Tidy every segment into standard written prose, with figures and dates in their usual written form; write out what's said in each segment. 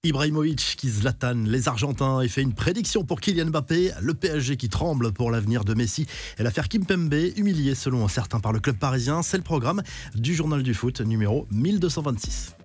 Ibrahimovic qui zlatane les Argentins et fait une prédiction pour Kylian Mbappé, le PSG qui tremble pour l'avenir de Messi et l'affaire Kimpembe, humilié selon certains par le club parisien. C'est le programme du Journal du Foot numéro 1226.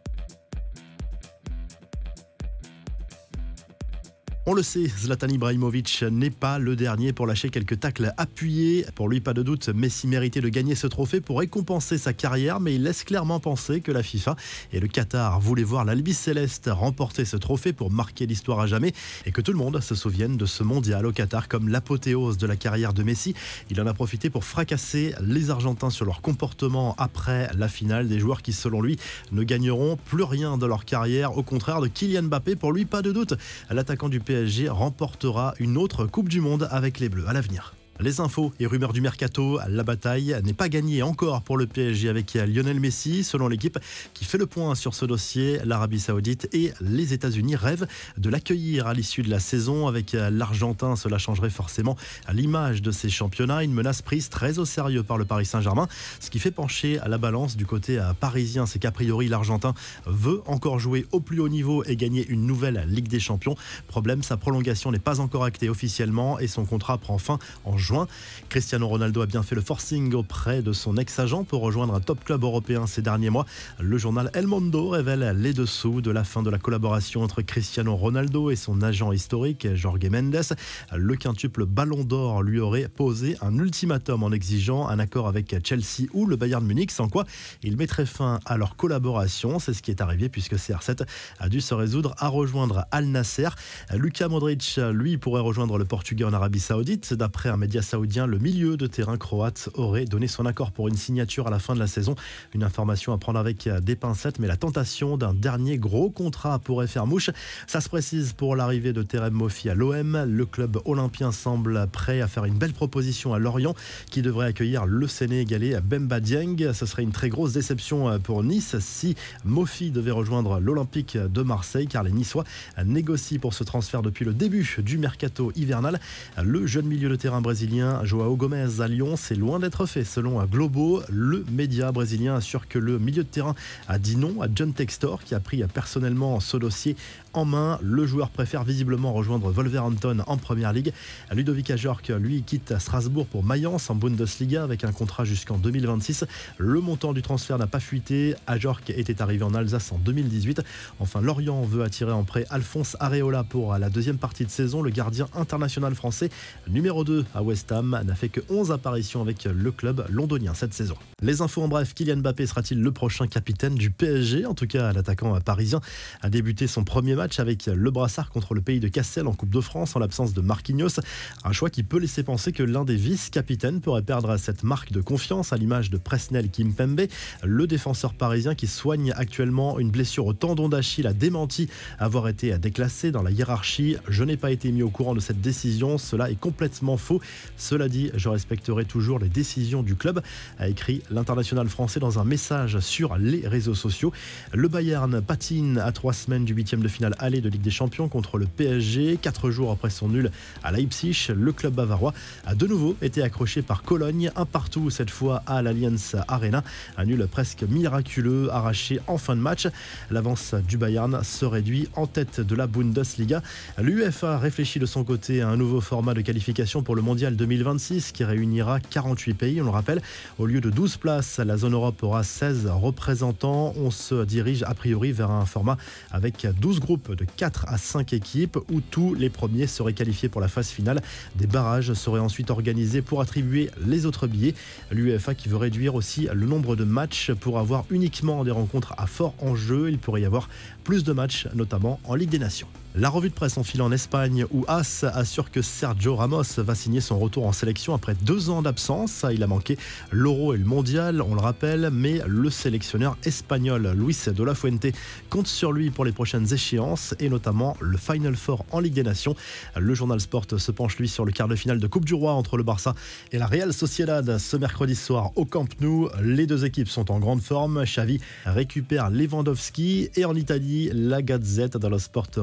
On le sait, Zlatan Ibrahimovic n'est pas le dernier pour lâcher quelques tacles appuyés. Pour lui, pas de doute, Messi méritait de gagner ce trophée pour récompenser sa carrière, mais il laisse clairement penser que la FIFA et le Qatar voulaient voir l'Albi Céleste remporter ce trophée pour marquer l'histoire à jamais et que tout le monde se souvienne de ce mondial au Qatar comme l'apothéose de la carrière de Messi. Il en a profité pour fracasser les Argentins sur leur comportement après la finale, des joueurs qui, selon lui, ne gagneront plus rien de leur carrière. Au contraire de Kylian Mbappé, pour lui, pas de doute, l'attaquant du PSG remportera une autre Coupe du Monde avec les Bleus à l'avenir. Les infos et rumeurs du mercato, la bataille n'est pas gagnée encore pour le PSG avec Lionel Messi. Selon l'équipe qui fait le point sur ce dossier, l'Arabie Saoudite et les États-Unis rêvent de l'accueillir à l'issue de la saison. Avec l'Argentin, cela changerait forcément l'image de ces championnats. Une menace prise très au sérieux par le Paris Saint-Germain. Ce qui fait pencher la balance du côté parisien, c'est qu'a priori l'Argentin veut encore jouer au plus haut niveau et gagner une nouvelle Ligue des Champions. Problème, sa prolongation n'est pas encore actée officiellement et son contrat prend fin en juin. Cristiano Ronaldo a bien fait le forcing auprès de son ex-agent pour rejoindre un top club européen ces derniers mois. Le journal El Mundo révèle les dessous de la fin de la collaboration entre Cristiano Ronaldo et son agent historique Jorge Mendes. Le quintuple Ballon d'Or lui aurait posé un ultimatum en exigeant un accord avec Chelsea ou le Bayern Munich, sans quoi il mettrait fin à leur collaboration. C'est ce qui est arrivé puisque CR7 a dû se résoudre à rejoindre Al Nasser. Luka Modric, lui, pourrait rejoindre le Portugais en Arabie Saoudite. D'après un média saoudien, le milieu de terrain croate aurait donné son accord pour une signature à la fin de la saison. Une information à prendre avec des pincettes, mais la tentation d'un dernier gros contrat pourrait faire mouche. Ça se précise pour l'arrivée de Terem Moffi à l'OM. Le club olympien semble prêt à faire une belle proposition à Lorient, qui devrait accueillir le Sénégalais Bemba Dieng. Ce serait une très grosse déception pour Nice si Moffi devait rejoindre l'Olympique de Marseille, car les Niçois négocient pour ce transfert depuis le début du mercato hivernal. Le jeune milieu de terrain brésilien João Gomes à Lyon, c'est loin d'être fait. Selon Globo, le média brésilien assure que le milieu de terrain a dit non à John Textor, qui a pris personnellement ce dossier en main. Le joueur préfère visiblement rejoindre Wolverhampton en Première Ligue. Ludovic Ajorc, lui, quitte Strasbourg pour Mayence en Bundesliga avec un contrat jusqu'en 2026. Le montant du transfert n'a pas fuité. Ajorc était arrivé en Alsace en 2018. Enfin, Lorient veut attirer en prêt Alphonse Areola pour la deuxième partie de saison. Le gardien international français, numéro 2 à West Ham, n'a fait que 11 apparitions avec le club londonien cette saison. Les infos en bref, Kylian Mbappé sera-t-il le prochain capitaine du PSG? En tout cas, l'attaquant parisien a débuté son premier match avec le brassard contre le pays de Cassel en Coupe de France en l'absence de Marquinhos. Un choix qui peut laisser penser que l'un des vice-capitaines pourrait perdre cette marque de confiance à l'image de Presnel Kimpembe. Le défenseur parisien qui soigne actuellement une blessure au tendon d'Achille a démenti avoir été déclassé dans la hiérarchie. Je n'ai pas été mis au courant de cette décision, cela est complètement faux. Cela dit, je respecterai toujours les décisions du club, a écrit l'international français dans un message sur les réseaux sociaux. Le Bayern patine à 3 semaines du 8e de finale aller de Ligue des Champions contre le PSG. 4 jours après son nul à Leipzig, le club bavarois a de nouveau été accroché par Cologne, un partout cette fois à l'Allianz Arena. Un nul presque miraculeux arraché en fin de match. L'avance du Bayern se réduit en tête de la Bundesliga. L'UEFA réfléchit de son côté à un nouveau format de qualification pour le mondial 2026 qui réunira 48 pays. On le rappelle, au lieu de 12 places, la zone Europe aura 16 représentants. On se dirige a priori vers un format avec 12 groupes de 4 à 5 équipes où tous les premiers seraient qualifiés pour la phase finale. Des barrages seraient ensuite organisés pour attribuer les autres billets. L'UEFA qui veut réduire aussi le nombre de matchs pour avoir uniquement des rencontres à fort enjeu. Il pourrait y avoir plus de matchs, notamment en Ligue des Nations. La revue de presse en file en Espagne où AS assure que Sergio Ramos va signer son retour en sélection après 2 ans d'absence. Il a manqué l'Euro et le Mondial, on le rappelle, mais le sélectionneur espagnol Luis de la Fuente compte sur lui pour les prochaines échéances et notamment le Final Four en Ligue des Nations. Le journal Sport se penche lui sur le quart de finale de Coupe du Roi entre le Barça et la Real Sociedad ce mercredi soir au Camp Nou. Les deux équipes sont en grande forme. Xavi récupère Lewandowski et en Italie, la Gazette dello Sport revient sur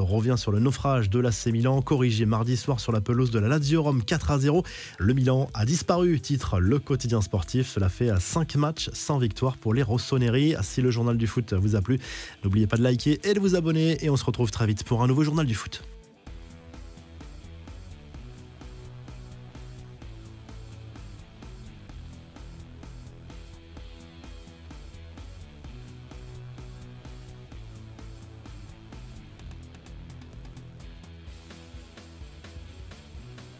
sur le naufrage de l'AC Milan, corrigé mardi soir sur la pelouse de la Lazio Rome 4-0. Le Milan a disparu, titre le quotidien sportif. Cela fait 5 matchs sans victoire pour les Rossoneri. Si le journal du foot vous a plu, n'oubliez pas de liker et de vous abonner. Et on se retrouve très vite pour un nouveau journal du foot.